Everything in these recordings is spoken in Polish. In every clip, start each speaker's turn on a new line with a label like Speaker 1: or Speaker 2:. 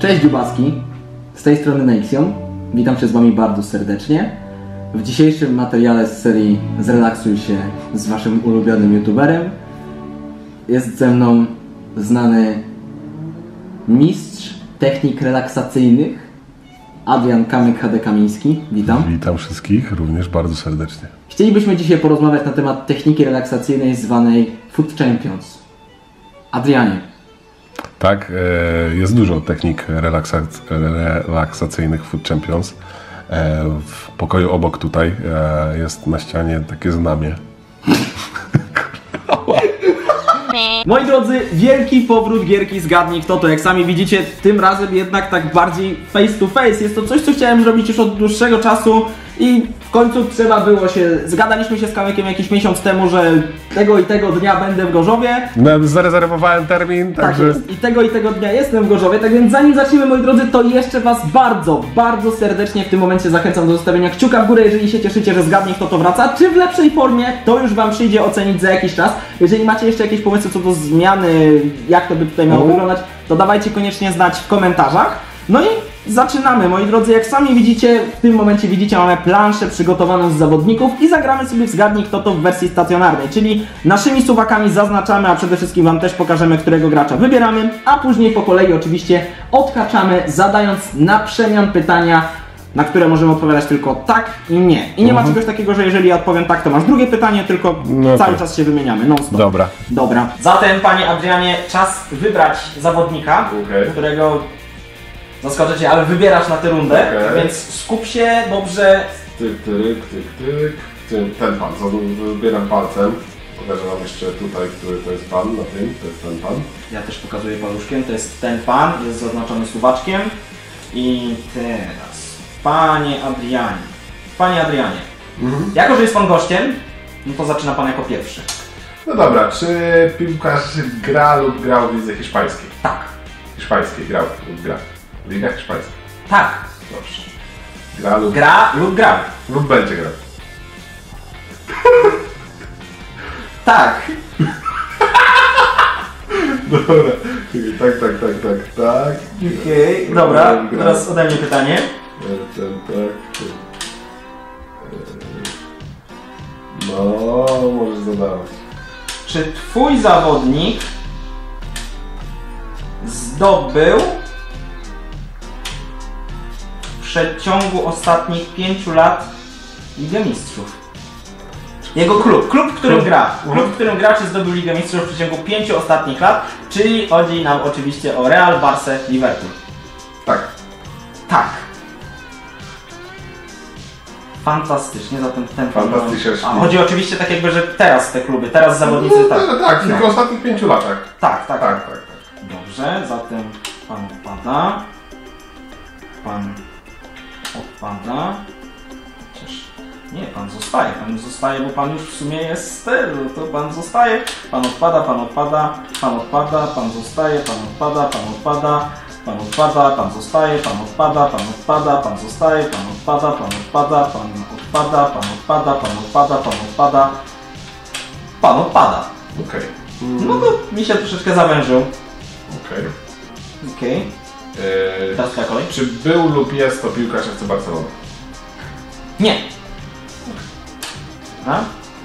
Speaker 1: Cześć Dziubaski, z tej strony Nexion. Witam się z Wami bardzo serdecznie. W dzisiejszym materiale z serii Zrelaksuj się z Waszym ulubionym youtuberem jest ze mną znany mistrz technik relaksacyjnych Adrian Kamyk-HD-Kamiński. Witam.
Speaker 2: Witam wszystkich, również bardzo serdecznie.
Speaker 1: Chcielibyśmy dzisiaj porozmawiać na temat techniki relaksacyjnej zwanej Foot Champions. Adrianie.
Speaker 2: Tak, jest dużo technik relaksacyjnych Foot Champions. W pokoju obok tutaj jest na ścianie takie znamie.
Speaker 1: Moi drodzy, wielki powrót gierki Zgadnij Kto To. Jak sami widzicie, tym razem jednak tak bardziej face to face. Jest to coś, co chciałem zrobić już od dłuższego czasu i w końcu trzeba było się... Zgadaliśmy się z Kamykiem jakiś miesiąc temu, że tego i tego dnia będę w Gorzowie.
Speaker 2: No, zarezerwowałem termin, także...
Speaker 1: Tak jest. I tego dnia jestem w Gorzowie, tak więc zanim zaczniemy, moi drodzy, to jeszcze Was bardzo serdecznie w tym momencie zachęcam do zostawienia kciuka w górę, jeżeli się cieszycie, że Zgadnij Kto To wraca. Czy w lepszej formie, to już Wam przyjdzie ocenić za jakiś czas. Jeżeli macie jeszcze jakieś pomysły co do zmiany, jak to by tutaj miało wyglądać, to dawajcie koniecznie znać w komentarzach. No i zaczynamy, moi drodzy. Jak sami widzicie, w tym momencie widzicie, mamy planszę przygotowaną z zawodników i zagramy sobie w Zgadnij Kto To w wersji stacjonarnej, czyli naszymi suwakami zaznaczamy, a przede wszystkim Wam też pokażemy, którego gracza wybieramy, a później po kolei oczywiście odhaczamy, zadając na przemian pytania, na które możemy odpowiadać tylko tak i nie. I nie ma czegoś takiego, że jeżeli ja odpowiem tak, to masz drugie pytanie, tylko cały czas się wymieniamy, non-stop. Dobra. Zatem, panie Adrianie, czas wybrać zawodnika, którego zaskoczę cię, ale wybierasz na tę rundę, więc skup się dobrze.
Speaker 2: Ten pan, co wybieram palcem. Pokażę wam jeszcze tutaj, który to jest pan, na tym, to jest ten pan.
Speaker 1: Ja też pokazuję paluszkiem, to jest ten pan, jest zaznaczony suwaczkiem. I teraz, panie Adrianie, jako że jest pan gościem, no to zaczyna pan jako pierwszy.
Speaker 2: No dobra, czy piłkarz gra lub grał w lidze hiszpańskiej?
Speaker 1: Tak.
Speaker 2: Hiszpańskiej grał lub gra. Liga hiszpańska?
Speaker 1: Tak.
Speaker 2: Dobrze.
Speaker 1: Gra lub grał.
Speaker 2: Lub będzie grał.
Speaker 1: Tak.
Speaker 2: Dobra. Tak.
Speaker 1: Okej, dobra. Teraz ode mnie pytanie.
Speaker 2: No, możesz zadawać.
Speaker 1: Czy twój zawodnik zdobył w przeciągu ostatnich 5 lat Ligę Mistrzów? Jego klub, w którym gra. Klub, w którym gra, czy zdobył Ligę Mistrzów w przeciągu 5 ostatnich lat, czyli chodzi nam oczywiście o Real, Barce, Liverpool.
Speaker 2: Tak.
Speaker 1: Tak. Fantastycznie, zatem ten
Speaker 2: Fantastycznie.
Speaker 1: A chodzi oczywiście tak jakby, że teraz te kluby, teraz zawodnicy
Speaker 2: tak, tylko w ostatnich 5 latach.
Speaker 1: Tak.
Speaker 2: Dobrze,
Speaker 1: zatem pan odpada. Chociaż nie, pan zostaje, bo pan już w sumie jest z tyłu, to pan zostaje. Pan odpada, pan zostaje, pan odpada, pan zostaje, pan odpada, pan zostaje, pan odpada, pan odpada.
Speaker 2: Okej.
Speaker 1: No to mi się troszeczkę zawężył. Okej. Teraz twoja kolej.
Speaker 2: Czy był lub jest to piłkarz FC Barcelony?
Speaker 1: Nie. A?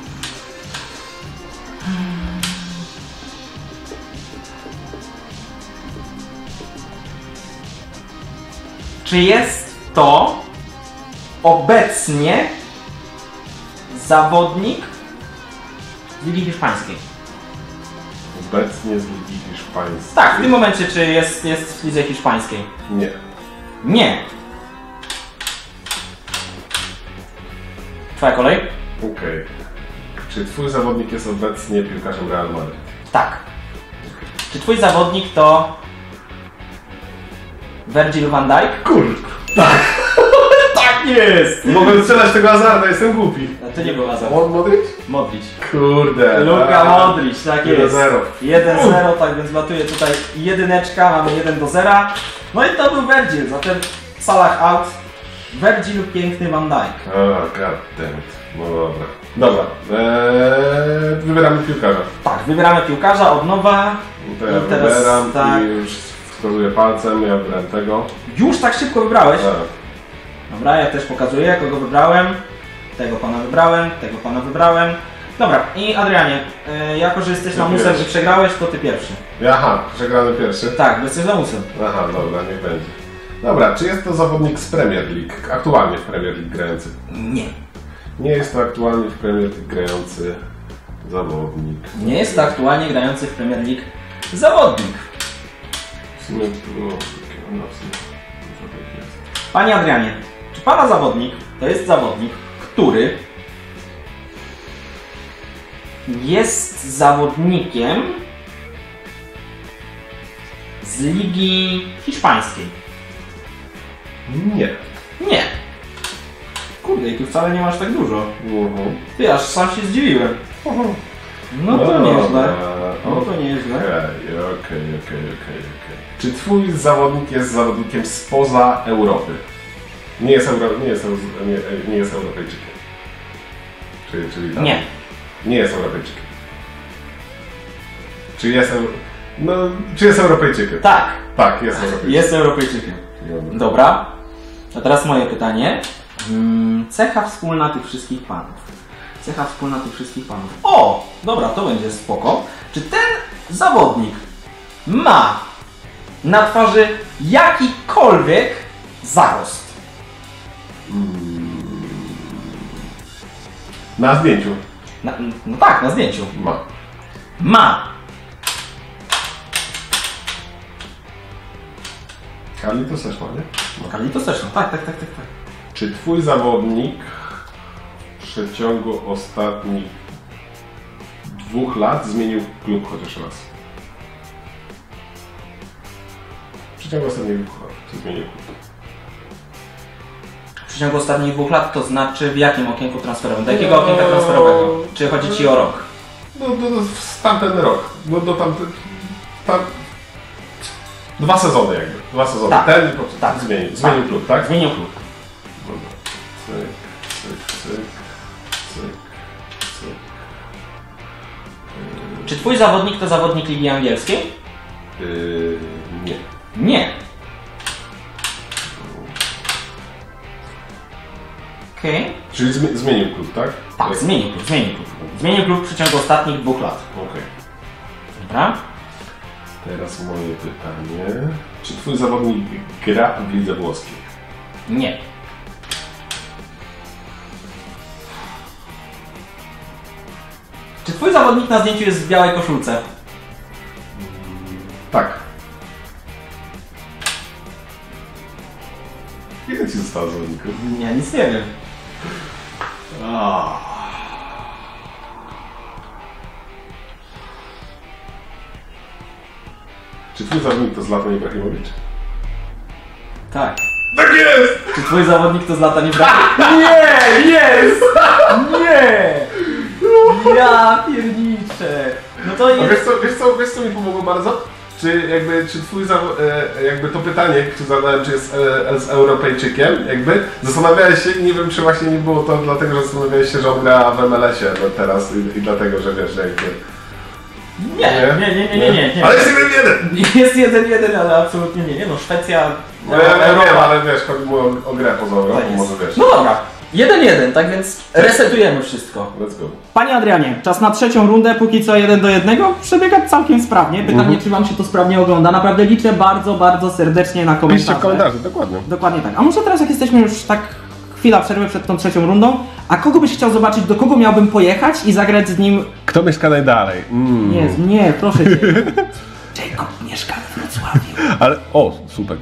Speaker 1: Czy jest to obecnie zawodnik z Ligi Hiszpańskiej?
Speaker 2: Obecnie z Ligi Hiszpańskiej.
Speaker 1: Tak, w tym momencie czy jest w Lidze Hiszpańskiej?
Speaker 2: Nie.
Speaker 1: Nie. Twoja kolej?
Speaker 2: Okej. Czy twój zawodnik jest obecnie piłkarzem Real Madrid?
Speaker 1: Tak. Czy twój zawodnik to Virgil van Dijk?
Speaker 2: Kurde. Tak.
Speaker 1: Tak jest!
Speaker 2: Mogę strzelać tego hazarda, jestem głupi.
Speaker 1: To nie był Hazard. Modric.
Speaker 2: Kurde.
Speaker 1: Luka Modric, tak jest.
Speaker 2: 1-0.
Speaker 1: 1-0, tak więc latuje tutaj jedyneczka, mamy 1-0. No i to był Virgil, zatem Salah out. Virgil, piękny Van Dijk.
Speaker 2: Goddammit. No dobra. Dobra. Wybieramy piłkarza.
Speaker 1: Tak, wybieramy piłkarza od nowa.
Speaker 2: To ja
Speaker 1: i teraz
Speaker 2: wybieram
Speaker 1: tak.
Speaker 2: i już Wskazuję palcem, ja wybrałem tego.
Speaker 1: Już tak szybko wybrałeś?
Speaker 2: Tak.
Speaker 1: Dobra, ja też pokazuję, kogo wybrałem. Tego pana wybrałem, tego pana wybrałem. Dobra, i Adrianie, jako że jesteś lamusem i przegrałeś, to ty pierwszy.
Speaker 2: Aha, przegrany pierwszy?
Speaker 1: Tak, bo jesteś lamusem.
Speaker 2: Aha, dobra, niech będzie. Dobra, czy jest to zawodnik z Premier League? Aktualnie w Premier League grający?
Speaker 1: Nie.
Speaker 2: Nie jest to aktualnie w Premier League grający zawodnik.
Speaker 1: Nie jest to aktualnie grający w Premier League zawodnik.
Speaker 2: W sumie to było takie, no w sumie dużo tak jest.
Speaker 1: Panie Adrianie, czy pana zawodnik to jest zawodnik, który jest zawodnikiem z Ligi Hiszpańskiej?
Speaker 2: Nie.
Speaker 1: Nie. Kurde, i tu wcale nie masz tak dużo. Ty, aż sam się zdziwiłem. No to nieźle. No to nieźle.
Speaker 2: Okej. Czy twój zawodnik jest zawodnikiem spoza Europy? Nie jest Europejczykiem. Czyli tam.
Speaker 1: Nie.
Speaker 2: Nie jest Europejczykiem. Czy jest Europejczykiem?
Speaker 1: Tak.
Speaker 2: Tak, jest Europejczykiem.
Speaker 1: Jest Europejczykiem. Dobra. A teraz moje pytanie. Cecha wspólna tych wszystkich panów. Cecha wspólna tych wszystkich panów. O! Dobra, to będzie spoko. Czy ten zawodnik ma na twarzy jakikolwiek zarost?
Speaker 2: Na zdjęciu.
Speaker 1: No tak, na zdjęciu.
Speaker 2: Ma.
Speaker 1: Ma.
Speaker 2: Carlitos też ma, nie? No.
Speaker 1: Carlitos też, no tak.
Speaker 2: Czy twój zawodnik w przeciągu ostatnich 2 lat zmienił klub chociaż raz? W przeciągu ostatnich 2 lat czy zmienił klub?
Speaker 1: W przeciągu ostatnich 2 lat, to znaczy w jakim okienku transferowym? Do jakiego okienka transferowego? Czy chodzi ci o rok?
Speaker 2: W tamten rok. Tam 2 sezony jakby. 2 sezony.
Speaker 1: Tak.
Speaker 2: Ten i poprzedni.
Speaker 1: Tak.
Speaker 2: Zmienił klub, tak?
Speaker 1: Zmienił klub.
Speaker 2: Dobra. Cyk.
Speaker 1: Czy twój zawodnik to zawodnik Ligi Angielskiej?
Speaker 2: Nie.
Speaker 1: Nie. Okej.
Speaker 2: Czyli zmienił klub, tak?
Speaker 1: Tak, zmienił klub. Zmienił klub w przeciągu ostatnich 2 lat.
Speaker 2: Okej.
Speaker 1: Dobra.
Speaker 2: Teraz moje pytanie. Czy twój zawodnik gra w lidze włoskiej?
Speaker 1: Nie. Czy twój zawodnik na zdjęciu jest w białej koszulce?
Speaker 2: Tak. Ile ci zostało zawodników?
Speaker 1: Ja nic nie wiem.
Speaker 2: Czy twój zawodnik to Zlatan Ibrahimowicz?
Speaker 1: Tak.
Speaker 2: Tak jest!
Speaker 1: Czy twój zawodnik to Zlatan Ibrahimowicz? Nie! Jest! Nie! Ja pierniczę! No to
Speaker 2: A
Speaker 1: jest...
Speaker 2: wiesz co mi pomogło bardzo? Czy twój jakby to pytanie, które zadałem, czy jest Europejczykiem, jakby zastanawiałeś się i nie wiem, czy właśnie nie było to dlatego, że zastanawiałeś się, że on gra w MLS-ie teraz i dlatego, że wiesz, że jakby...
Speaker 1: Nie.
Speaker 2: Ale jest 1-1!
Speaker 1: Jest 1-1, ale absolutnie nie. No Szwecja...
Speaker 2: Ja wiem, ale wiesz, chodzi mu o grę poza Europą,
Speaker 1: Tak
Speaker 2: może wiesz.
Speaker 1: No dobra. 1-1, tak więc resetujemy wszystko.
Speaker 2: Let's go.
Speaker 1: Panie Adrianie, czas na trzecią rundę, póki co 1-1. Przebiega całkiem sprawnie. Pytanie, czy wam się to sprawnie ogląda. Naprawdę liczę bardzo serdecznie na komentarze.
Speaker 2: Piszcie w komentarzu, dokładnie.
Speaker 1: Dokładnie tak. A może teraz, jak jesteśmy już tak chwila przerwy przed tą trzecią rundą, a kogo byś chciał zobaczyć, do kogo miałbym pojechać i zagrać z nim...
Speaker 2: Kto mieszka najdalej?
Speaker 1: Nie, proszę cię. Jacob mieszka we Wrocławiu.
Speaker 2: Ale, super.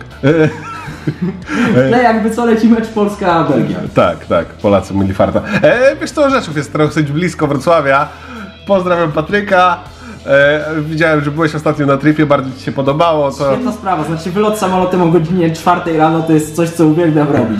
Speaker 1: No jakby co, leci mecz Polska-Belgia.
Speaker 2: Tak, Polacy mieli farta. Wiesz co, Rzeszów jest trochę blisko Wrocławia. Pozdrawiam Patryka. Widziałem, że byłeś ostatnio na tripie, bardzo ci się podobało. To...
Speaker 1: Świetna sprawa, znaczy wylot samolotem o godzinie 4 rano to jest coś, co uwielbiam robić.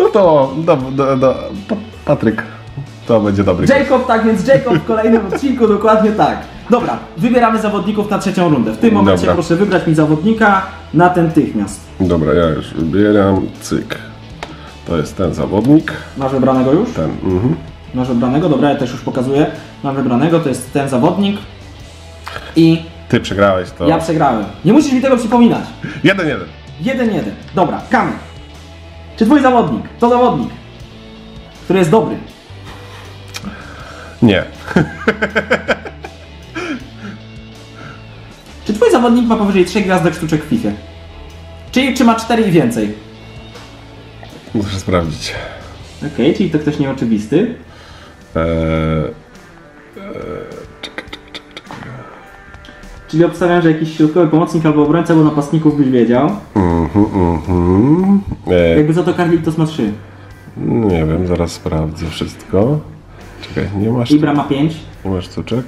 Speaker 2: Patryk, to będzie dobry.
Speaker 1: Jacob, tak więc Jacob w kolejnym odcinku, dokładnie tak. Dobra, wybieramy zawodników na trzecią rundę. W tym momencie proszę wybrać mi zawodnika natychmiast.
Speaker 2: Dobra, ja już wybieram, cyk. To jest ten zawodnik.
Speaker 1: Masz wybranego już?
Speaker 2: Ten,
Speaker 1: Masz wybranego, dobra, ja też już pokazuję. Mam wybranego, to jest ten zawodnik. I
Speaker 2: Ty przegrałeś to.
Speaker 1: Ja przegrałem. Nie musisz mi tego przypominać.
Speaker 2: 1-1.
Speaker 1: 1-1. Dobra, Kamyk. Czy twój zawodnik to zawodnik, który jest dobry?
Speaker 2: Nie.
Speaker 1: Czy twój zawodnik ma powyżej 3 gwiazdek sztuczek w FIFA? Czy ma 4 i więcej?
Speaker 2: Muszę sprawdzić.
Speaker 1: Okej, czyli to ktoś nieoczywisty.
Speaker 2: Czekaj.
Speaker 1: Czyli obstawiam, że jakiś środkowy pomocnik albo obrońca, bo napastników byś wiedział. Jakby za to Carlitos ma 3.
Speaker 2: Nie wiem, zaraz sprawdzę wszystko. Czekaj, nie masz...
Speaker 1: Ibra ma 5.
Speaker 2: Nie masz sztuczek?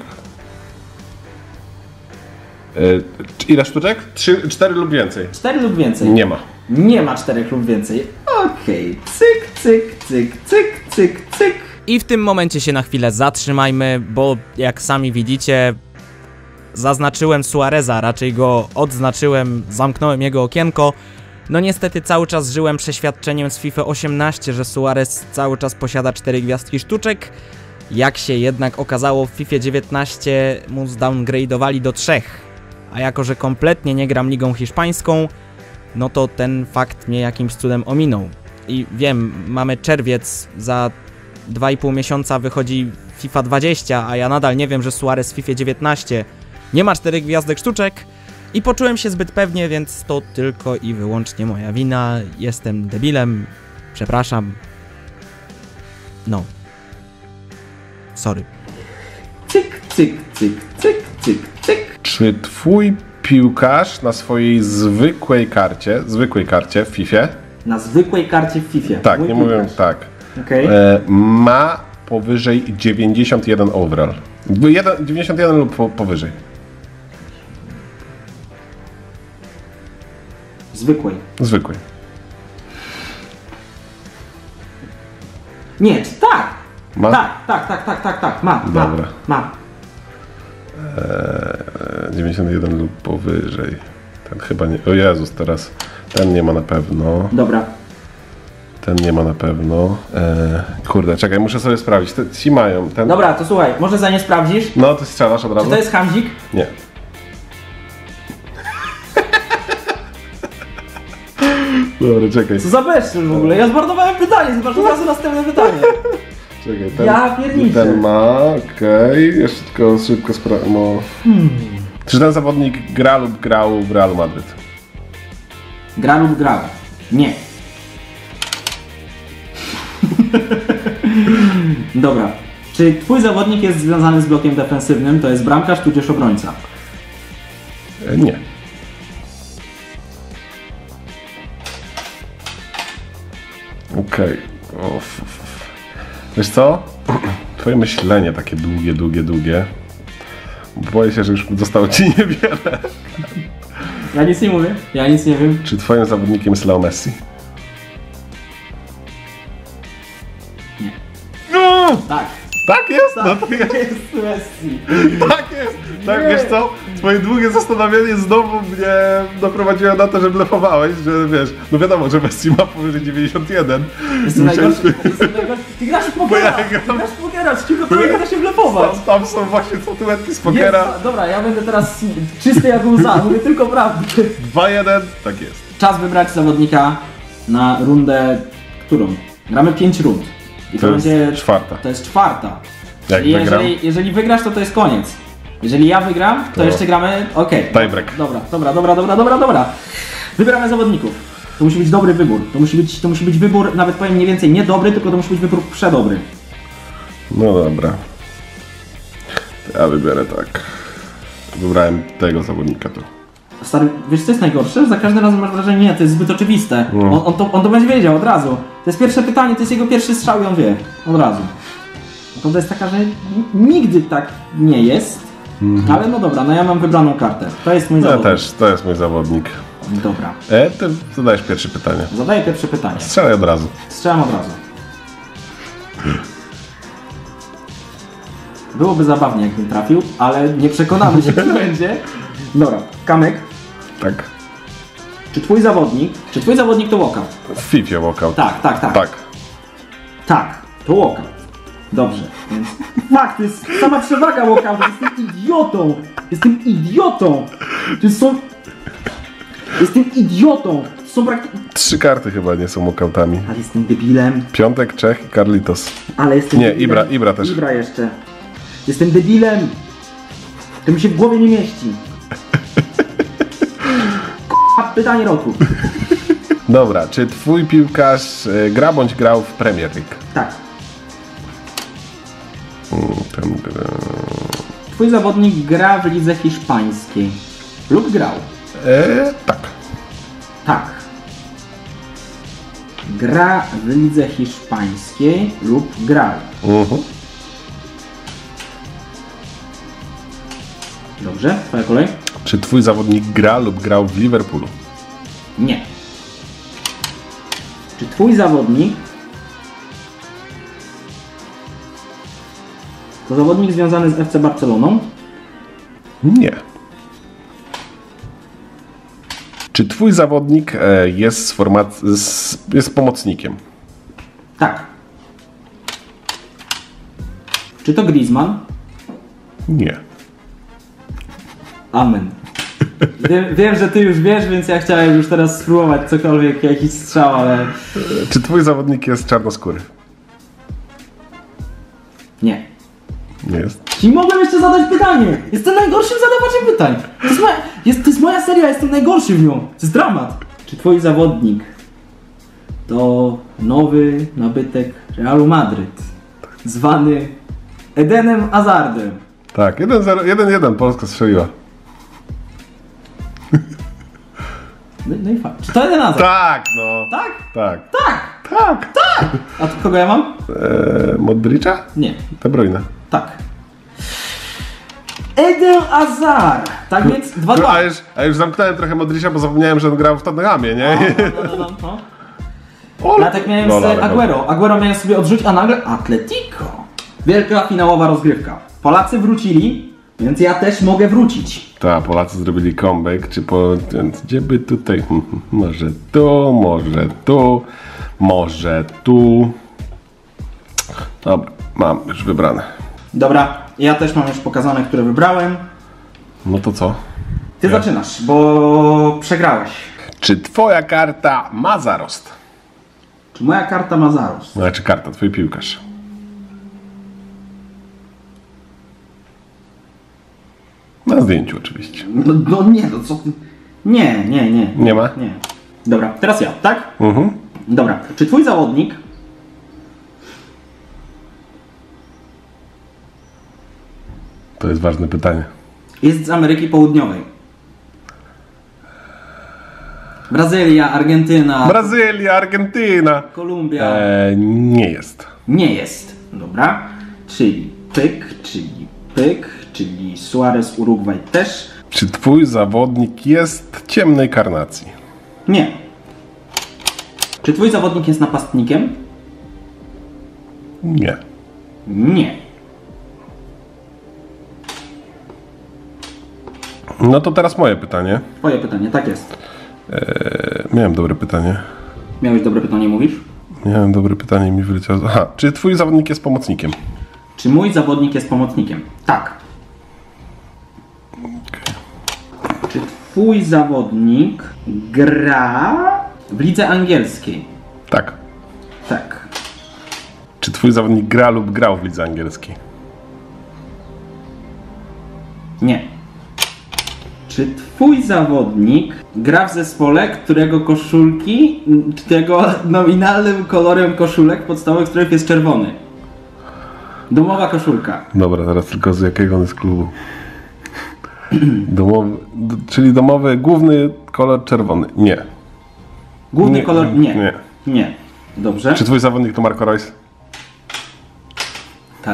Speaker 2: Ile sztuczek? 3, 4 lub więcej?
Speaker 1: 4 lub więcej?
Speaker 2: Nie ma.
Speaker 1: Nie ma 4 lub więcej. Okej. Cyk, cyk, cyk, cyk, cyk, cyk.
Speaker 3: I w tym momencie się na chwilę zatrzymajmy, bo jak sami widzicie, zaznaczyłem Suareza, raczej go odznaczyłem, zamknąłem jego okienko. No niestety cały czas żyłem przeświadczeniem z FIFA 18, że Suarez cały czas posiada 4 gwiazdki sztuczek. Jak się jednak okazało, w FIFA 19 mu zdowngrade'owali do 3. A jako, że kompletnie nie gram ligą hiszpańską, no to ten fakt mnie jakimś cudem ominął. I wiem, mamy czerwiec, za 2,5 miesiąca wychodzi FIFA 20, a ja nadal nie wiem, że Suarez w FIFA 19 nie ma 4 gwiazdek sztuczek i poczułem się zbyt pewnie, więc to tylko i wyłącznie moja wina. Jestem debilem, przepraszam. No. Sorry.
Speaker 1: Cyk, cyk, cyk, cyk, cyk, cyk.
Speaker 2: Czy twój piłkarz na swojej zwykłej karcie w FIFA,
Speaker 1: Na zwykłej karcie w FIFA.
Speaker 2: tak,
Speaker 1: Mój
Speaker 2: nie mówię
Speaker 1: piłkarz.
Speaker 2: tak,
Speaker 1: Okej.
Speaker 2: ma powyżej 91 overall? 91 lub powyżej.
Speaker 1: Zwykłej.
Speaker 2: Zwykłej.
Speaker 1: Nie, czy tak?
Speaker 2: Ma?
Speaker 1: Tak. Ma.
Speaker 2: Dobra.
Speaker 1: Ma.
Speaker 2: 91 lub powyżej. Ten chyba nie. O Jezus, teraz ten nie ma na pewno.
Speaker 1: Dobra.
Speaker 2: Ten nie ma na pewno. Kurde, czekaj, muszę sobie sprawdzić. Ci mają. Ten...
Speaker 1: Dobra, to słuchaj, może za nie sprawdzisz?
Speaker 2: No, ty strzelasz od razu?
Speaker 1: Czy to jest Hamzik?
Speaker 2: Nie. Dobra, czekaj.
Speaker 1: Co za bezczel w ogóle? Ja zmarnowałem pytanie, zobacz od razu następne pytanie.
Speaker 2: Czekaj, ten,
Speaker 1: Ja pierniczę.
Speaker 2: ten ma, okej. Jeszcze tylko szybko sprawdzę. No. Czy ten zawodnik gra lub grał w Realu Madryt?
Speaker 1: Gra lub grał? Nie. Dobra. Czy twój zawodnik jest związany z blokiem defensywnym? To jest bramkarz tudzież obrońca?
Speaker 2: Nie. Okej. O, wiesz co? Twoje myślenie takie długie. Boję się, że już zostało ci niewiele.
Speaker 1: Ja nic nie mówię. Ja nic nie wiem.
Speaker 2: Czy twoim zawodnikiem jest Leo Messi?
Speaker 1: Nie.
Speaker 2: No!
Speaker 1: Tak.
Speaker 2: Tak jest?
Speaker 1: Tak,
Speaker 2: No to jest.
Speaker 1: jest Messi.
Speaker 2: Tak jest! Tak, wiesz co? Twoje długie zastanowienie znowu mnie doprowadziło na to, że blefowałeś, że wiesz, no wiadomo, że Messi ma powyżej 91.
Speaker 1: Jestem najgorszy. Ty grasz w pokera! Ty grasz w pokera, z cicho to nie da się blefować.
Speaker 2: Tam są właśnie statuetki z pokera.
Speaker 1: Jest, dobra, ja będę teraz czysty jak łza, mówię tylko prawdę.
Speaker 2: 2-1, tak jest.
Speaker 1: Czas wybrać zawodnika na rundę, którą? Gramy 5 rund. I to
Speaker 2: jest
Speaker 1: będzie
Speaker 2: czwarta.
Speaker 1: To jest czwarta.
Speaker 2: Jak
Speaker 1: Czyli
Speaker 2: wygram?
Speaker 1: jeżeli wygrasz, to jest koniec. Jeżeli ja wygram, to jeszcze gramy. Okej.
Speaker 2: Tiebreak.
Speaker 1: Dobra. Wybieramy zawodników. To musi być dobry wybór. To musi być wybór, nawet powiem mniej więcej nie dobry, tylko to musi być wybór przedobry.
Speaker 2: No dobra. Ja wybiorę tak. Wybrałem tego zawodnika tu.
Speaker 1: Stary, wiesz co jest najgorsze? Za każdym razem masz wrażenie, nie, to jest zbyt oczywiste.
Speaker 2: No.
Speaker 1: On to będzie wiedział od razu. To jest pierwsze pytanie, to jest jego pierwszy strzał i on wie. Od razu. Prawda jest taka, że nigdy tak nie jest. Ale no dobra, no ja mam wybraną kartę. To jest mój zawodnik.
Speaker 2: Ja też, to jest mój zawodnik.
Speaker 1: Dobra.
Speaker 2: Ty zadajesz pierwsze pytanie.
Speaker 1: Zadaję pierwsze pytanie.
Speaker 2: Strzelaj od razu.
Speaker 1: Strzelam od razu. Byłoby zabawnie, jakbym trafił, ale nie przekonamy się, kto będzie. Dobra, Kamyk,
Speaker 2: Tak.
Speaker 1: czy twój zawodnik to walkout?
Speaker 2: W FIFA walkout.
Speaker 1: Tak.
Speaker 2: Tak.
Speaker 1: Tak, to walkout. Dobrze, więc... Fakt, to jest sama przewaga walkoutu, jestem idiotą! Jestem idiotą! To są... Jestem idiotą! To są praktycznie...
Speaker 2: 3 karty chyba nie są walkoutami.
Speaker 1: Ale jestem debilem.
Speaker 2: Piątek, Czech i Carlitos.
Speaker 1: Ale jestem
Speaker 2: Nie,
Speaker 1: debilem.
Speaker 2: Ibra też.
Speaker 1: Ibra jeszcze. Jestem debilem! To mi się w głowie nie mieści. Pytanie roku.
Speaker 2: Dobra, czy twój piłkarz gra bądź grał w Premier League?
Speaker 1: Tak.
Speaker 2: Ten gra...
Speaker 1: Twój zawodnik gra w lidze hiszpańskiej. Lub grał.
Speaker 2: Tak.
Speaker 1: Tak. Gra w lidze hiszpańskiej lub grał. Dobrze, twoja kolej?
Speaker 2: Czy twój zawodnik gra lub grał w Liverpoolu?
Speaker 1: Nie. Czy twój zawodnik to zawodnik związany z FC Barceloną?
Speaker 2: Nie. Czy twój zawodnik jest jest pomocnikiem?
Speaker 1: Tak. Czy to Griezmann?
Speaker 2: Nie.
Speaker 1: Amen. Wiem, że ty już wiesz, więc ja chciałem już teraz spróbować cokolwiek, jakiś strzał, ale...
Speaker 2: Czy twój zawodnik jest czarnoskóry?
Speaker 1: Nie.
Speaker 2: Nie jest.
Speaker 1: Czyli mogłem jeszcze zadać pytanie! Jestem najgorszym zadawaczem pytań! To jest moja seria, jestem najgorszy w nią! To jest dramat! Czy twój zawodnik to nowy nabytek Realu Madryt, zwany Edenem Hazardem?
Speaker 2: Tak, 1-1 Polska strzeliła.
Speaker 1: No i fakt. Czy to Eden Hazard?
Speaker 2: Tak, no.
Speaker 1: Tak?
Speaker 2: Tak.
Speaker 1: Tak!
Speaker 2: Tak.
Speaker 1: A kogo ja mam?
Speaker 2: Modricza?
Speaker 1: Nie.
Speaker 2: De Bruyne.
Speaker 1: Tak. Eden Hazard! Tak więc 2-2.
Speaker 2: A już zamknąłem trochę Modricza, bo zapomniałem, że on grał w Tottenhamie, nie?
Speaker 1: No. Ja tak miałem z Aguero. Aguero miałem sobie odrzucić, a nagle Atletico. Wielka finałowa rozgrywka. Polacy wrócili, więc ja też mogę wrócić.
Speaker 2: Tak, Polacy zrobili comeback, więc gdzie by tutaj? Może tu, może tu, może tu. Dobra, mam już wybrane.
Speaker 1: Dobra, ja też mam już pokazane, które wybrałem.
Speaker 2: No to co?
Speaker 1: Ty zaczynasz, bo przegrałeś.
Speaker 2: Czy twoja karta ma zarost?
Speaker 1: Czy moja karta ma zarost?
Speaker 2: Znaczy karta, twój piłkarz. Na zdjęciu oczywiście.
Speaker 1: No nie, no co ty... Nie.
Speaker 2: Nie ma?
Speaker 1: Nie. Dobra, teraz ja, tak?
Speaker 2: Mhm.
Speaker 1: Dobra, czy twój zawodnik
Speaker 2: To jest ważne pytanie.
Speaker 1: jest z Ameryki Południowej? Brazylia, Argentyna,
Speaker 2: Brazylia, Argentyna.
Speaker 1: Kolumbia.
Speaker 2: Nie jest.
Speaker 1: Nie jest. Dobra. Czyli pyk, czyli Suarez, Urugwaj też.
Speaker 2: Czy twój zawodnik jest ciemnej karnacji?
Speaker 1: Nie. Czy twój zawodnik jest napastnikiem?
Speaker 2: Nie.
Speaker 1: Nie.
Speaker 2: No to teraz moje pytanie.
Speaker 1: Twoje pytanie, tak jest.
Speaker 2: Miałem dobre pytanie.
Speaker 1: Miałeś dobre pytanie, mówisz?
Speaker 2: Miałem dobre pytanie i mi wyleciało. Aha, czy twój zawodnik jest pomocnikiem?
Speaker 1: Czy mój zawodnik jest pomocnikiem? Tak. Czy twój zawodnik gra w lidze angielskiej?
Speaker 2: Tak.
Speaker 1: Tak.
Speaker 2: Czy twój zawodnik gra lub grał w lidze angielskiej?
Speaker 1: Nie. Czy twój zawodnik gra w zespole, którego koszulki, którego nominalnym kolorem koszulek podstawowych strojów jest czerwony? Domowa koszulka.
Speaker 2: Dobra, teraz tylko z jakiego on jest klubu? Domowy, czyli domowy, główny kolor czerwony. Nie.
Speaker 1: Główny
Speaker 2: Nie,
Speaker 1: kolor? Nie.
Speaker 2: nie.
Speaker 1: Nie. Dobrze.
Speaker 2: Czy twój zawodnik to Marco Reus?
Speaker 1: Tak.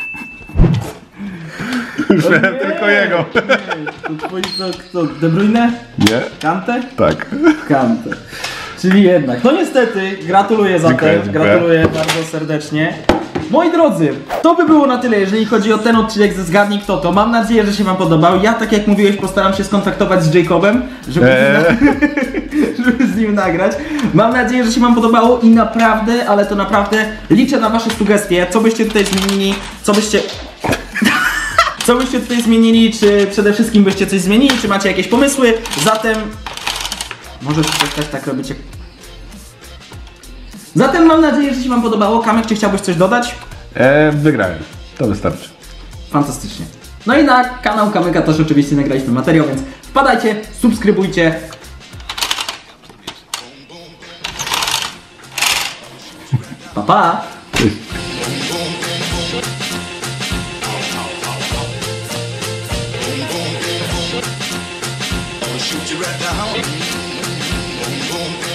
Speaker 2: Już miałem tylko jego.
Speaker 1: To twój to kto? De Bruyne?
Speaker 2: Nie?
Speaker 1: Kante?
Speaker 2: Tak.
Speaker 1: Kante. Czyli jednak. No niestety, gratuluję zatem.
Speaker 2: Dziękuję.
Speaker 1: Gratuluję bardzo serdecznie. Moi drodzy, to by było na tyle, jeżeli chodzi o ten odcinek ze Zgadnij Kto To. Mam nadzieję, że się wam podobał. Ja, tak jak mówiłeś, postaram się skontaktować z Jacobem, żeby z nim nagrać. Mam nadzieję, że się wam podobało i naprawdę, ale to naprawdę liczę na wasze sugestie, co byście tutaj zmienili, co byście tutaj zmienili, czy przede wszystkim byście coś zmienili, czy macie jakieś pomysły, zatem... Może też tak robicie. Zatem mam nadzieję, że się wam podobało. Kamek, czy chciałbyś coś dodać?
Speaker 2: Wygrałem. To wystarczy.
Speaker 1: Fantastycznie. No i na kanał Kamyka też oczywiście nagraliśmy materiał, więc wpadajcie, subskrybujcie. Pa, pa!
Speaker 4: Shoot you right down. Boom, boom.